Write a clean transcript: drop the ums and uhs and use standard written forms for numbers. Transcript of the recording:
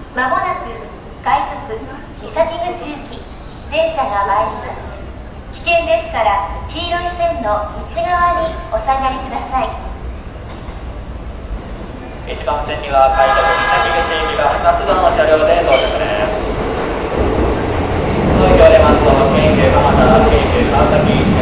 まもなく快速三崎口行き電車が参ります。危険ですから黄色い線の内側にお下がりください。 1番線には快速三崎口行きが2つの車両で到着です。東京で松戸、京急蒲田、京急川崎、